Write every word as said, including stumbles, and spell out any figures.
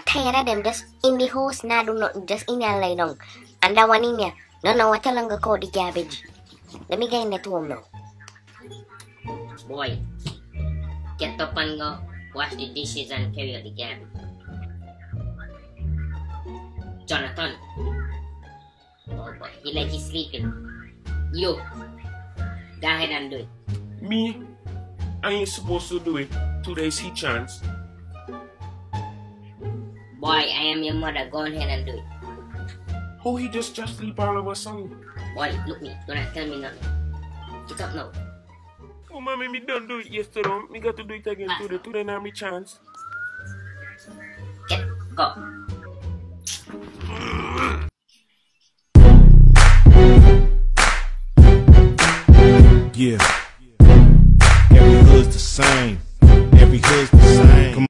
tired of them just in the house, nah do nothing, just in there lie down. And that one in there, no no what long go call the garbage. Let me get in the home now. Boy, get up and go wash the dishes and carry out the garbage. Jonathan. Oh boy, he like he's sleeping. You, go ahead and do it. Me? I ain't supposed to do it. Today see chance. Boy, I am your mother. Go ahead and do it. Oh, he just just sleep all of a sudden. Boy, look me. Do not tell me nothing. Get up now. Oh, mommy, me don't do it yesterday. Me got to do it again today. Today now me chance. Get, go. Yeah. Every hood's the same.